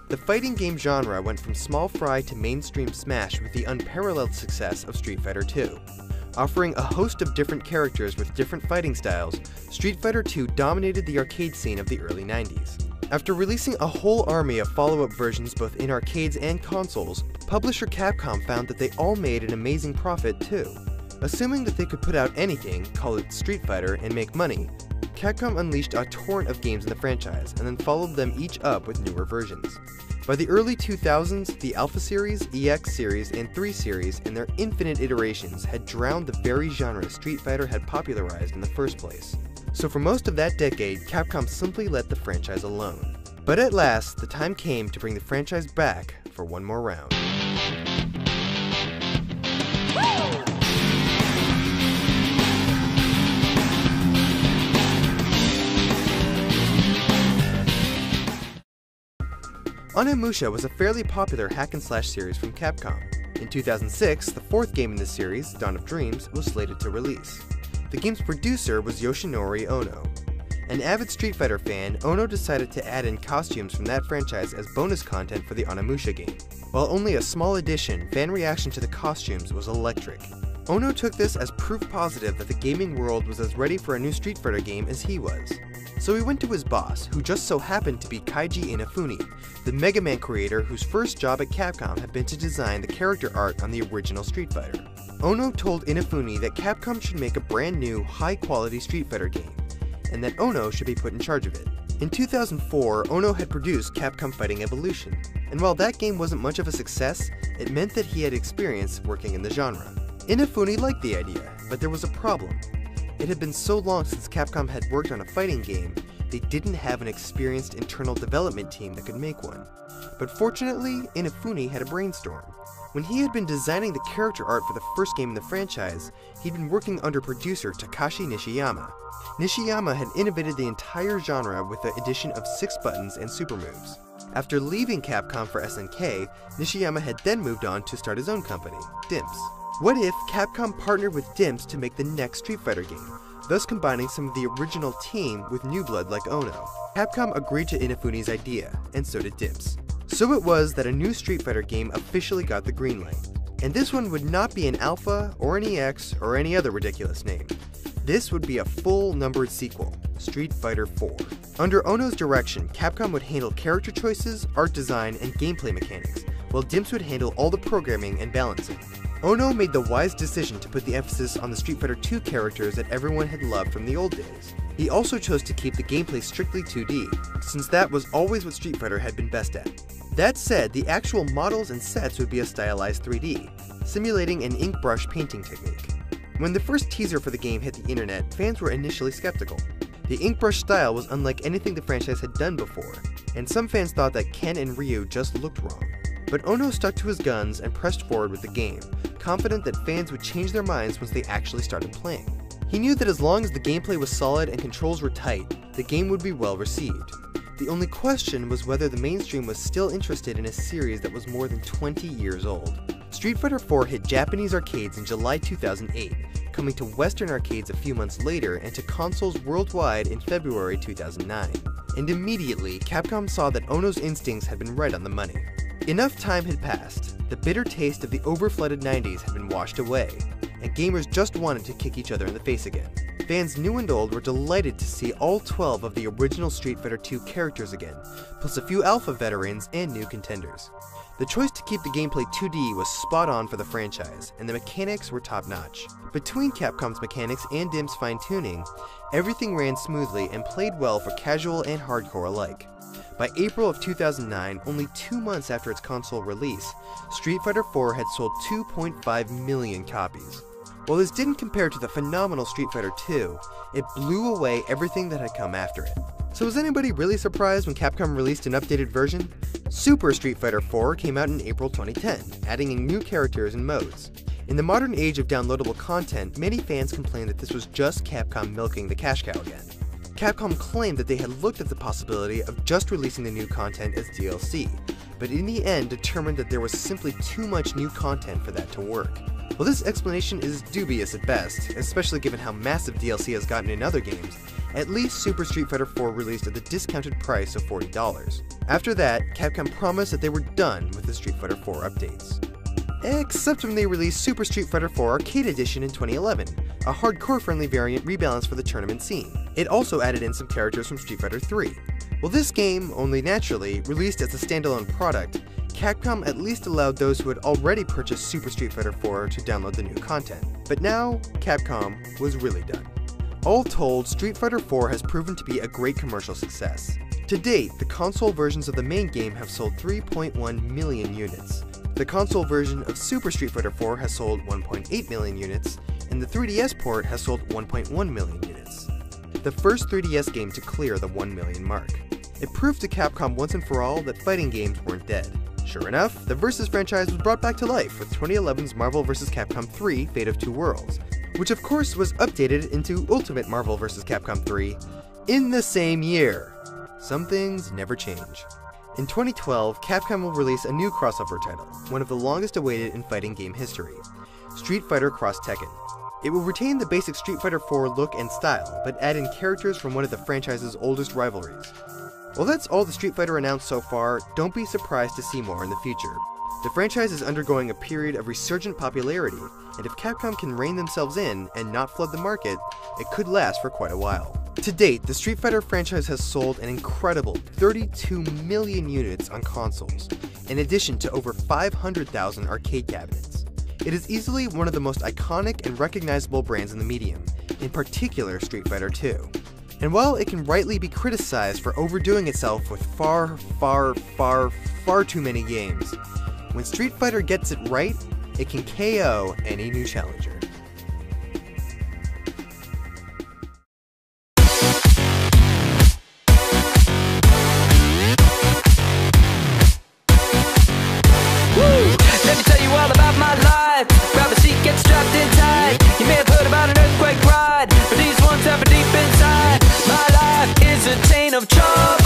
The fighting game genre went from small fry to mainstream smash with the unparalleled success of Street Fighter II. Offering a host of different characters with different fighting styles, Street Fighter II dominated the arcade scene of the early 90s. After releasing a whole army of follow-up versions both in arcades and consoles, publisher Capcom found that they all made an amazing profit too. Assuming that they could put out anything, call it Street Fighter, and make money, Capcom unleashed a torrent of games in the franchise and then followed them each up with newer versions. By the early 2000s, the Alpha Series, EX Series, and 3 Series and their infinite iterations had drowned the very genre Street Fighter had popularized in the first place. So for most of that decade, Capcom simply let the franchise alone. But at last, the time came to bring the franchise back for one more round. Onimusha was a fairly popular hack-and-slash series from Capcom. In 2006, the fourth game in the series, Dawn of Dreams, was slated to release. The game's producer was Yoshinori Ono. An avid Street Fighter fan, Ono decided to add in costumes from that franchise as bonus content for the Onimusha game. While only a small addition, fan reaction to the costumes was electric. Ono took this as proof positive that the gaming world was as ready for a new Street Fighter game as he was. So he went to his boss, who just so happened to be Keiji Inafune, the Mega Man creator whose first job at Capcom had been to design the character art on the original Street Fighter. Ono told Inafune that Capcom should make a brand new, high-quality Street Fighter game, and that Ono should be put in charge of it. In 2004, Ono had produced Capcom Fighting Evolution, and while that game wasn't much of a success, it meant that he had experience working in the genre. Inafune liked the idea, but there was a problem. It had been so long since Capcom had worked on a fighting game, they didn't have an experienced internal development team that could make one. But fortunately, Inafune had a brainstorm. When he had been designing the character art for the first game in the franchise, he'd been working under producer Takashi Nishiyama. Nishiyama had innovated the entire genre with the addition of 6 buttons and super moves. After leaving Capcom for SNK, Nishiyama had then moved on to start his own company, Dimps. What if Capcom partnered with Dimps to make the next Street Fighter game, thus combining some of the original team with new blood like Ono? Capcom agreed to Inafune's idea, and so did Dimps. So it was that a new Street Fighter game officially got the green light. And this one would not be an Alpha, or an EX, or any other ridiculous name. This would be a full numbered sequel, Street Fighter IV. Under Ono's direction, Capcom would handle character choices, art design, and gameplay mechanics, while Dimps would handle all the programming and balancing. Ono made the wise decision to put the emphasis on the Street Fighter II characters that everyone had loved from the old days. He also chose to keep the gameplay strictly 2D, since that was always what Street Fighter had been best at. That said, the actual models and sets would be a stylized 3D, simulating an ink brush painting technique. When the first teaser for the game hit the internet, fans were initially skeptical. The ink brush style was unlike anything the franchise had done before, and some fans thought that Ken and Ryu just looked wrong. But Ono stuck to his guns and pressed forward with the game, confident that fans would change their minds once they actually started playing. He knew that as long as the gameplay was solid and controls were tight, the game would be well received. The only question was whether the mainstream was still interested in a series that was more than 20 years old. Street Fighter IV hit Japanese arcades in July 2008, coming to Western arcades a few months later and to consoles worldwide in February 2009. And immediately, Capcom saw that Ono's instincts had been right on the money. Enough time had passed, the bitter taste of the overflooded 90s had been washed away, and gamers just wanted to kick each other in the face again. Fans new and old were delighted to see all 12 of the original Street Fighter II characters again, plus a few alpha veterans and new contenders. The choice to keep the gameplay 2D was spot on for the franchise, and the mechanics were top-notch. Between Capcom's mechanics and Dimps' fine-tuning, everything ran smoothly and played well for casual and hardcore alike. By April of 2009, only 2 months after its console release, Street Fighter IV had sold 2.5 million copies. While this didn't compare to the phenomenal Street Fighter II, it blew away everything that had come after it. So was anybody really surprised when Capcom released an updated version? Super Street Fighter IV came out in April 2010, adding in new characters and modes. In the modern age of downloadable content, many fans complained that this was just Capcom milking the cash cow again. Capcom claimed that they had looked at the possibility of just releasing the new content as DLC, but in the end determined that there was simply too much new content for that to work. While this explanation is dubious at best, especially given how massive DLC has gotten in other games, at least Super Street Fighter 4 released at the discounted price of $40. After that, Capcom promised that they were done with the Street Fighter 4 updates. Except when they released Super Street Fighter 4 Arcade Edition in 2011, a hardcore-friendly variant rebalanced for the tournament scene. It also added in some characters from Street Fighter 3. While this game, only naturally, released as a standalone product, Capcom at least allowed those who had already purchased Super Street Fighter 4 to download the new content. But now, Capcom was really done. All told, Street Fighter 4 has proven to be a great commercial success. To date, the console versions of the main game have sold 3.1 million units. The console version of Super Street Fighter 4 has sold 1.8 million units, and the 3DS port has sold 1.1 million units. The first 3DS game to clear the 1 million mark. It proved to Capcom once and for all that fighting games weren't dead. Sure enough, the Versus franchise was brought back to life with 2011's Marvel vs. Capcom 3 Fate of Two Worlds, which of course was updated into Ultimate Marvel vs. Capcom 3 in the same year. Some things never change. In 2012, Capcom will release a new crossover title, one of the longest awaited in fighting game history, Street Fighter Cross Tekken. It will retain the basic Street Fighter 4 look and style, but add in characters from one of the franchise's oldest rivalries. While that's all the Street Fighter announced so far, don't be surprised to see more in the future. The franchise is undergoing a period of resurgent popularity, and if Capcom can rein themselves in and not flood the market, it could last for quite a while. To date, the Street Fighter franchise has sold an incredible 32 million units on consoles, in addition to over 500,000 arcade cabinets. It is easily one of the most iconic and recognizable brands in the medium, in particular Street Fighter 2. And while it can rightly be criticized for overdoing itself with far too many games, when Street Fighter gets it right, it can KO any new challenger. Let me tell you all about my life. Grab a seat, get strapped in tight. You may have heard about an earthquake ride, but these ones have a deep inside. My life is a chain of trouble.